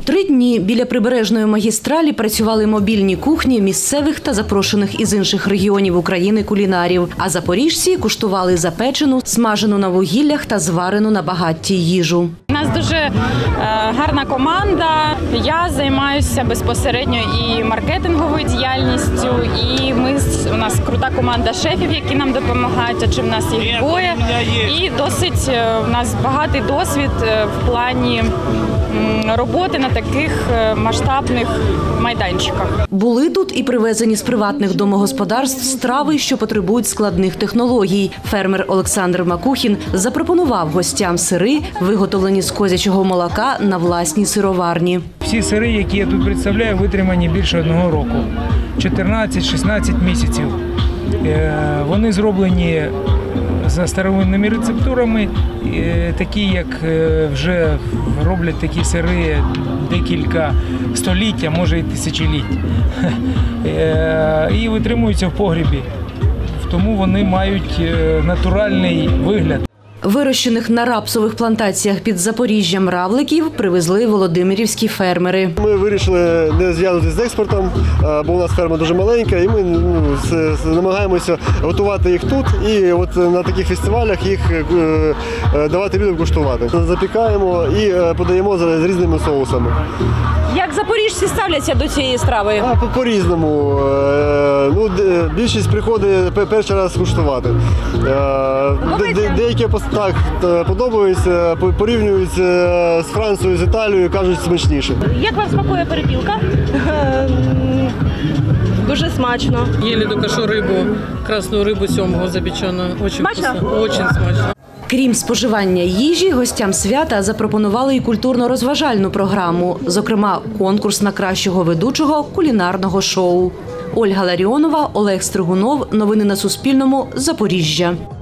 3 дні біля прибережної магістралі працювали мобільні кухні місцевих та запрошених із інших регіонів України кулінарів. А запоріжці куштували запечену, смажену на вугіллях та зварену на багатті їжу. У нас дуже гарна команда. Я займаюся безпосередньо і маркетинговою діяльністю, і у нас крута команда шефів, які нам допомагають, адже в нас їх двоє. І досить у нас багатий досвід в плані роботи на таких масштабних майданчиках. Були тут і привезені з приватних домогосподарств страви, що потребують складних технологій. Фермер Олександр Макухін запропонував гостям сири, виготовлені з козячого молока на власній сироварні. Всі сири, які я тут представляю, витримані більше 1 року – 14-16 місяців. Вони зроблені за старовинними рецептурами, такі, як вже роблять такі сири декілька століть, а може і тисячоліть. І витримуються в погрібі, тому вони мають натуральний вигляд. Вирощених на рапсових плантаціях під Запоріжжям равликів привезли володимирівські фермери. Ми вирішили не зв'язуватися з експортом, бо у нас ферма дуже маленька, і ми намагаємося готувати їх тут і от на таких фестивалях їх давати людям куштувати. Запікаємо і подаємо з різними соусами. Як запоріжці ставляться до цієї страви? По-різному. Більшість приходить перший раз куштувати. Деякі так подобаються, порівнюються з Францією, з Італією, кажуть, смачніше. Як вам смакує перепілка? Дуже смачно. Ели только что рыбу, красную рыбу семгу запеченную. Очень Смачно? вкусно, очень смачно. Крім споживання їжі, гостям свята запропонували і культурно-розважальну програму, зокрема конкурс на кращого ведучого кулінарного шоу. Ольга Ларіонова, Олег Стригунов. Новини на Суспільному. Запоріжжя.